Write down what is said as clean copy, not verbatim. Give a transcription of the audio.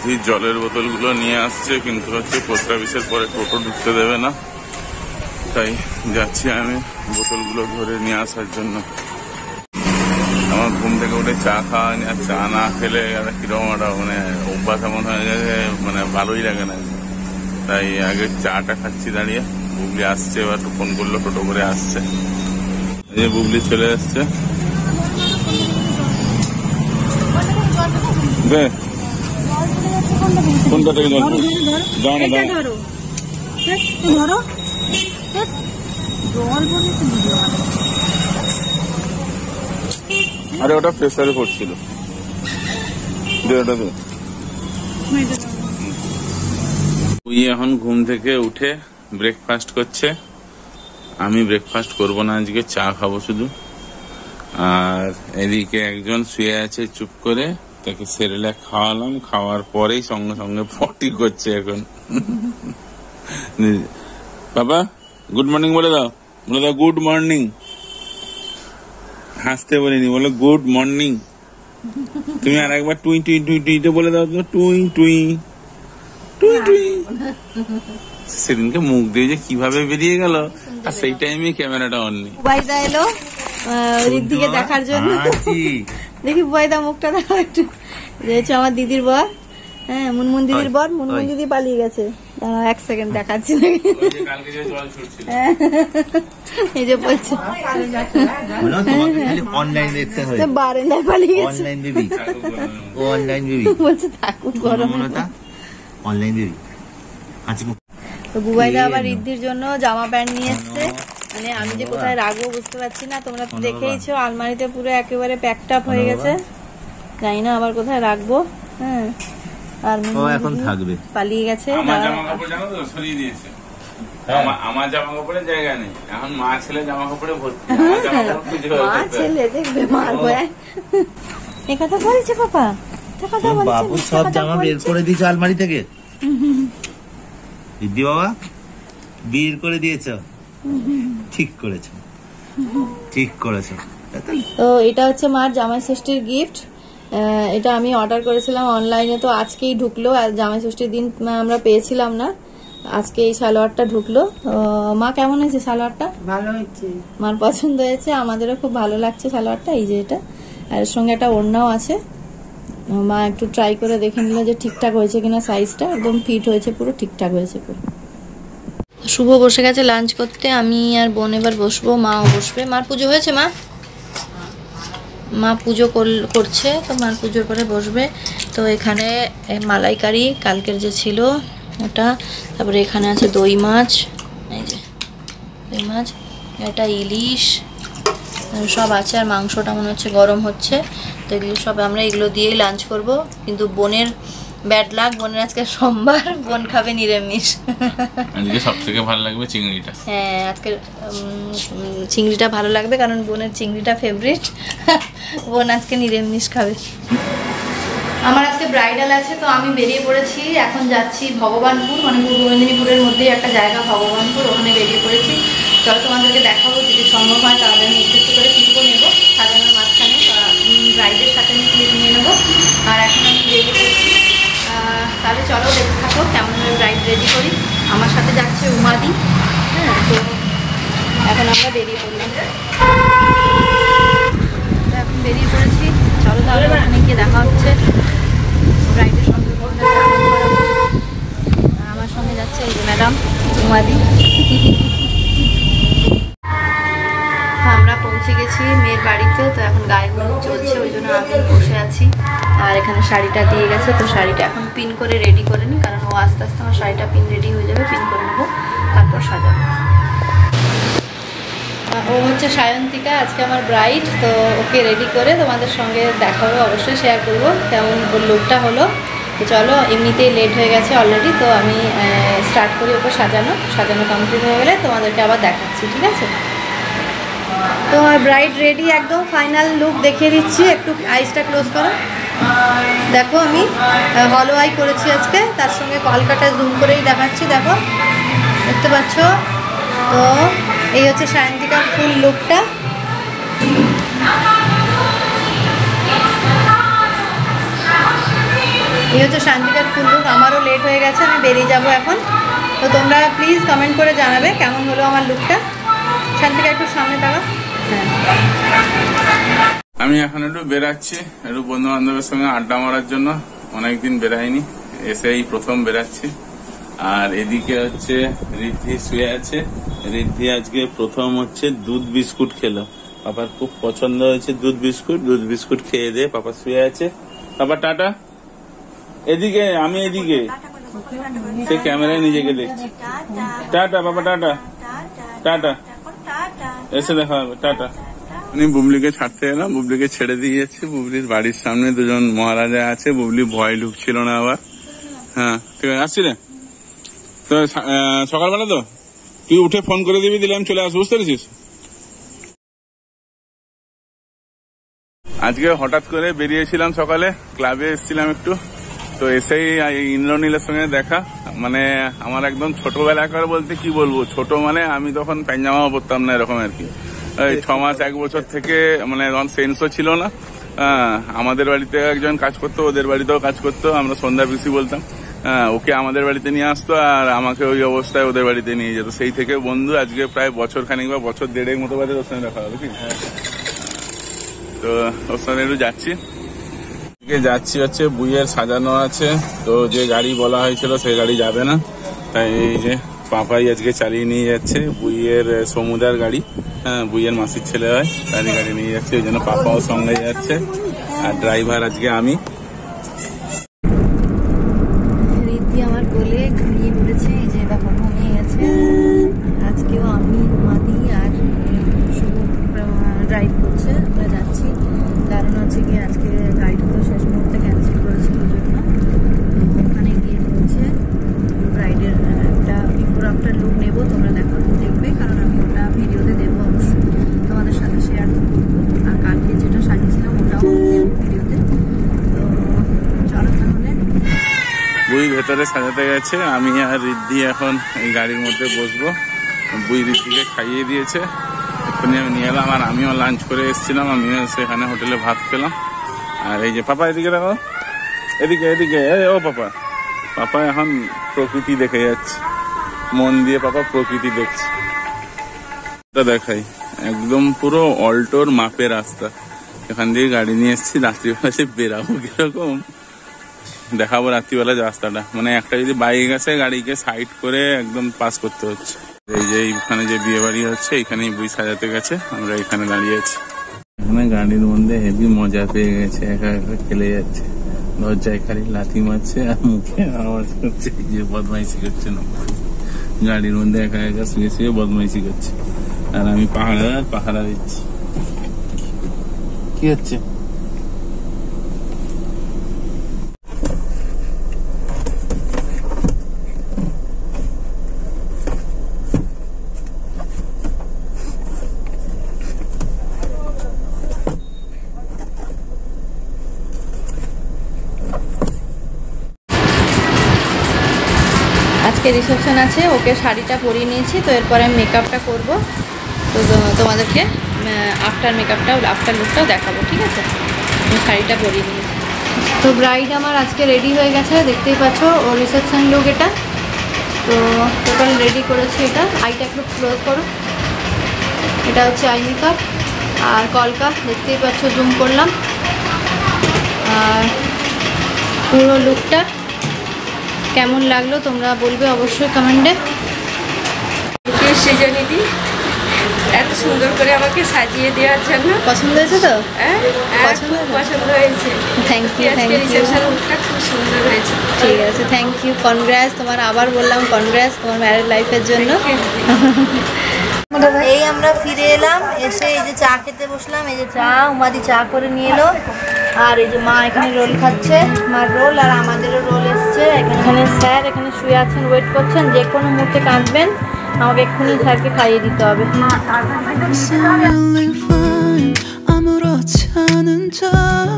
রিদ্ধির জলের বোতলগুলো নিয়ে আসছে, কিন্তু হচ্ছে পোস্ট অফিসের পরে টোটো ঢুকতে দেবে না, তাই যাচ্ছি আমি বোতলগুলো ধরে নিয়ে আসার জন্য। আমার ঘুম থেকে উঠে চা খাওয়া নিয়ে, আর চা না খেলে কিরকম একটা মানে অভ্যাস এমন হয়ে গেছে, মানে ভালোই লাগে না। তাই আগে চাটা খাচ্ছি দাঁড়িয়ে। বুবলি আসছে, এবার ফোন করলো, টোটো করে আসছে। এই যে বুবলি চলে আসছে। কোনটা থেকে জল যাও না, আরে ওটা প্রেসারে পড়ছিল। ওই এখন ঘুম থেকে উঠে ব্রেকফাস্ট করছে। আমি ব্রেকফাস্ট করবো না আজকে, চা খাবো শুধু। আর এদিকে একজন শুয়ে আছে চুপ করে, তাকে সেরেলাক খাওয়ালাম, খাওয়ার পরেই সঙ্গে সঙ্গে পটি করছে এখন। বাবা গুড মর্নিং বলে দাও, বলে দাও গুড মর্নিং। হাসতে বলিনি, বলো গুড মর্নিং। তুমি আর একবার টুই টুই টুই টুইতে বলে দাও তো, টুই টুই টুই টুই। সেদিনকে মুখ দিয়ে যে কিভাবে বেরিয়ে গেল, আর সেই টাইমে ক্যামেরাটা অন নেই। বুবাইদা এলো ঋদ্ধিকে দেখার জন্য। দেখি বুবাইদা মুখটা দেখো একটু। হচ্ছে আমার দিদির বর, হ্যাঁ মুনমুন দিদির বর। মুনমুন দিদি পালিয়ে গেছে, এক সেকেন্ড দেখাচ্ছি। এই যে বলছে বারান্দায় পালিয়ে গেছে, বলছে থাকুক গরম। তো বুবাইদা আবার ঋদ্ধির জন্য জামা প্যান্ট নিয়ে এসছে। মানে আমি যে কোথায় রাখবো বুঝতে পারছি না। তোমরা তো দেখেইছো আলমারিতে পুরো একেবারে প্যাকড আপ হয়ে গেছে, জানি না আবার কোথায় রাখবো। হ্যাঁ, আর এখন থাকবে, পালিয়ে গেছে। আমার জামা কাপড়ের জায়গা নেই এখন, মা ছেলে জামা কাপড়ে ভর্তি। মা ছেলে দেখবে মারবো। এ কথা বলছে পাপা, বাবু সব জামা বের করে দিয়েছে আলমারি থেকে। দিদি বাবা বের করে দিয়েছ, ঠিক করেছো, ঠিক করেছো। তো এটা হচ্ছে মার জামাই ষষ্ঠীর গিফট। এটা আমি অর্ডার করেছিলাম অনলাইনে, তো আজকেই ঢুকলো। জামাই ষষ্ঠীর দিন আমরা পেয়েছিলাম না, আজকে এই সালোয়ারটা ঢুকলো। মা কেমন হয়েছে সালোয়ারটা? ভালো হয়েছে, মার পছন্দ হয়েছে, আমাদেরও খুব ভালো লাগছে সালোয়ারটা। এই যে এটা, আর এর সঙ্গে একটা ওড়নাও আছে। মা একটু ট্রাই করে দেখে নিল যে ঠিকঠাক হয়েছে কিনা, সাইজটা একদম ফিট হয়েছে, পুরো ঠিকঠাক হয়েছে পুরো। শুভ বসে গেছে লাঞ্চ করতে, আমি আর বোন এবার বসবো, মাও বসবে। মার পুজো হয়েছে? মা পুজো করছে, তো মার পুজোর পরে বসবে। তো এখানে মালাইকারি কালকের যে ছিল ওটা, তারপরে এখানে আছে দই মাছ, এই যে দই মাছ, এটা ইলিশ সব আছে। আর মাংসটা মনে হচ্ছে গরম হচ্ছে। তো এগুলো সব আমরা এগুলো দিয়েই লাঞ্চ করব। কিন্তু বোনের ব্যাড লাক, বোনের আজকে সোমবার, বোন খাবে নিরামিষ। আজকে সবথেকে ভালো লাগবে চিংড়িটা। হ্যাঁ, আজকে চিংড়িটা ভালো লাগবে, কারণ বোনের চিংড়িটা ফেভারিট। বোন আজকে নিরামিষ খাবে। আমার আজকে ব্রাইডাল আছে, তো আমি বেরিয়ে পড়েছি। এখন যাচ্ছি ভগবানপুর, মানে পূর্ব মেদিনীপুরের মধ্যেই একটা জায়গা ভগবানপুর, ওখানে বেরিয়ে পড়েছি। চলো তোমাদেরকে দেখাবো, যদি সম্ভব হয় তাহলে আমি একটু একটু করে ক্লিপও নেবো সাজানোর মাঝখানে, ব্রাইডের সাথে আমি ক্লিপ নিয়ে নেবো। আর এখন আমি বেরিয়ে পড়েছি, তাহলে চলো দেখতে থাকো কেমন আমি ব্রাইড রেডি করি। আমার সাথে যাচ্ছে উমাদি। হ্যাঁ, তো এখন আমরা বেরিয়ে পড়লাম, তো এখন বেরিয়ে পড়েছি। চলো তাহলে ওখানে গিয়ে দেখা হচ্ছে, ব্রাইডের সঙ্গে আমার সঙ্গে যাচ্ছে এই যে ম্যাডাম উমাদি। আমরা পৌঁছে গেছি মেয়ের বাড়িতে, তো এখন গায়ে হলুদ চলছে, ওই জন্য আমি বসে আছি। আর এখানে শাড়িটা দিয়ে গেছে, তো শাড়িটা এখন পিন করে রেডি করে নিই, কারণ ও আস্তে আস্তে আমার শাড়িটা পিন রেডি হয়ে যাবে, পিন করে নেবো, তারপর সাজাবো। ও হচ্ছে সায়ন্তিকা, আজকে আমার ব্রাইড। তো ওকে রেডি করে তোমাদের সঙ্গে দেখাবো, অবশ্যই শেয়ার করবো কেমন লুকটা হলো। তো চলো, এমনিতেই লেট হয়ে গেছে অলরেডি, তো আমি স্টার্ট করি ওকে সাজানো কমপ্লিট হয়ে গেলে তোমাদেরকে আবার দেখাচ্ছি, ঠিক আছে? তো আমার ব্রাইড রেডি, একদম ফাইনাল লুক দেখিয়ে দিচ্ছি। একটু আইসটা ক্লোজ করো, দেখো আমি হলো আই করেছি আজকে, তার সঙ্গে কলকাটা জুম করেই দেখাচ্ছি, দেখো দেখতে পাচ্ছ। তো এই হচ্ছে সায়ন্তিকার ফুল লুকটা। এই হচ্ছে শান্তিকার ফুল লুক। আমারও লেট হয়ে গেছে, আমি বেরিয়ে যাব এখন। তো তোমরা প্লিজ কমেন্ট করে জানাবে কেমন হলো আমার লুকটা। শান্তিকা একটু সামনে দাঁড়াও। হ্যাঁ, আমি এখন একটু বেরাচ্ছি, একটু বন্ধু বান্ধবের সঙ্গে আড্ডা মারার জন্য। অনেকদিন বেরাইনি, এসেই প্রথম বেরাচ্ছি। আর এদিকে হচ্ছে রিদ্ধি শুয়ে আছে। রিদ্ধি আজকে প্রথম হচ্ছে দুধ বিস্কুট খেলো। পাপার খুব পছন্দ হয়েছে দুধ বিস্কুট খেয়ে দিয়ে পাপা শুয়ে আছে। Papa tata. এদিকে আমি এদিকে, সে ক্যামেরায় নিজেকে দেখছি। টাটা পাপা, টাটা টাটা, এসে দেখা হবে, টাটা। আমি বুবলিকে ছাড়তে এলাম, বুবলিকে ছেড়ে দিয়ে যাচ্ছি। বুবলির বাড়ির সামনে দুজন মহারাজা আছে, বুবলি ভয় ঢুকছিল না আবার। হ্যাঁ ঠিক আছে, আসছি রে। তো সকালবেলা তো তুই উঠে ফোন করে দিবি, দিলে আমি চলে আসবো, বুঝতে পেরেছিস? আজকে হঠাৎ করে বেরিয়েছিলাম, সকালে ক্লাবে এসেছিলাম একটু। তো এসেই ইন্দ্রনীলের সঙ্গে দেখা, মানে আমার একদম ছোটবেলাকার বলতে কি বলবো, ছোট মানে আমি তখন প্যান্ট পরতাম না এরকম আর কি। 6 মাস 1 বছর থেকে মানে তখন সেন্সও ছিল না। আমাদের বাড়িতে একজন কাজ করতো, ওদের বাড়িতেও কাজ করতো, আমরা সন্ধ্যা পিসি বলতাম। ওকে আমাদের বাড়িতে নিয়ে আসতো আর আমাকে ওই অবস্থায় ওদের বাড়িতে নিয়ে যেত। সেই থেকে বন্ধু, আজকে প্রায় বছর খানিক বা বছর 1.5 মতো বাদে ওর সঙ্গে দেখা হবে কি। তো ওর সঙ্গে একটু যাচ্ছি হচ্ছে বুইয়ের সাজানো আছে। তো যে গাড়ি বলা হয়েছিল সেই গাড়ি যাবে না, তাই এই যে পাপাই আজকে চালিয়ে নিয়ে যাচ্ছে বুইয়ের সমুদার গাড়ি। হ্যাঁ, বুইয়ের মাসির ছেলে হয়, তারই গাড়ি নিয়ে যাচ্ছে, ওই জন্য পাপাও সঙ্গে যাচ্ছে। আর ড্রাইভার আজকে আমি। রিদ্ধি আমার কোলে ঘুমিয়ে পড়েছে, এই যে দেখো ঘুমিয়ে গেছে। আজকেও আমি, মাদি আর শুভ ড্রাইভ করছে, আমরা যাচ্ছি। কারণ হচ্ছে কি আজকে গাড়িটা তো শেষ মুহূর্তে ক্যান্সেল করেছিল, ওই জন্য ওখানে গিয়ে হচ্ছে রাইডের একটা বিফোর আফটার লুক নেবো, তোমরা দেখবে, কারণ আমি ওটা ভিডিওতে দেবো অবশ্যই, তোমাদের সাথে শেয়ার করবো। আর কালকে যেটা সাজিয়েছিলাম ওটাও দেবো ভিডিওতে। তো চলো তাহলে। বুই ভেতরে সাজাতে গেছে, আমি আর রিদ্ধি এখন এই গাড়ির মধ্যে বসবো। বুই রিদ্ধিকে খাইয়ে দিয়েছে, এক্ষুনি আমি নিয়ে এলাম। আর আমিও লাঞ্চ করে এসেছিলাম, আমিও সেখানে হোটেলে ভাত পেলাম। আর এই যে পাপা এদিকে দেখো, এদিকে এদিকে, ও পাপা এখন প্রকৃতি দেখে যাচ্ছে, মন দিয়ে পাপা প্রকৃতি দেখছে। দেখাই একদম পুরো অল্টোর মাপের রাস্তা, এখান দিয়ে গাড়ি নিয়ে এসেছি। রাত্রিবেলা সে বেরাবো কিরকম দেখাবো, রাত্রিবেলা রাস্তাটা মানে একটা যদি বাইক আছে গাড়িকে সাইড করে একদম পাস করতে হচ্ছে। এই যে এইখানে যে বিয়ে বাড়ি হচ্ছে, এখানেই বুই সাজাতে গেছে, আমরা এখানে দাঁড়িয়ে আছি। এখানে গাড়ির মধ্যে হেভি মজা পেয়ে গেছে, একা একা খেলে যাচ্ছে, দরজায় খালি লাথি মারছে আর মুখে আওয়াজ করছে, যে বদমাইশি করছে না, গাড়ির মধ্যে একা একা শুয়ে শুয়ে বদমাইশি করছে। আর আমি পাহারা দিচ্ছি। কি হচ্ছে? আজকে রিসেপশন আছে, ওকে শাড়িটা পরিয়ে নিয়েছি। তো এরপরে আমি মেকআপটা করবো, তো তোমাদেরকে আফটার লুকটাও দেখাবো, ঠিক আছে? আমি শাড়িটা পরিয়ে নিয়েছি। তো ব্রাইড আমার আজকে রেডি হয়ে গেছে, দেখতেই পাচ্ছ, ও রিসেপশন লুক এটা। তো টোটাল রেডি করেছি। এটা আইটা একটু ক্লোজ করো, এটা হচ্ছে আই মেকআপ আর কলকা, দেখতেই পাচ্ছ, জুম করলাম। আর পুরো লুকটা কেমন লাগলো তোমরা বলবে অবশ্যই কমেন্টে। সৃজনীদি এত সুন্দর করে আমাকে সাজিয়ে দেওয়ার জন্য। পছন্দ হয়েছে তো? পছন্দ হয়েছে। Thank you, thank you. খুব সুন্দর হয়েছে। ঠিক আছে, থ্যাংক ইউ, কনগ্রাস। তোমার আবার বললাম কনগ্রাস তোমার ম্যারেড লাইফের জন্য। এই আমরা ফিরে এলাম, এসে এই যে চা খেতে বসলাম। এই যে চা উমাদি চা করে নিয়ে এলো। আর এই যে মা এখানে রোল খাচ্ছে, মার রোল। আর আমাদেরও রোল এসছে। এখানে স্যার এখানে শুয়ে আছেন, ওয়েট করছেন, যে কোনো মুহূর্তে কাঁদবেন, আমাকে এক্ষুনি স্যারকে খাইয়ে দিতে হবে। 아무렇지 않은 척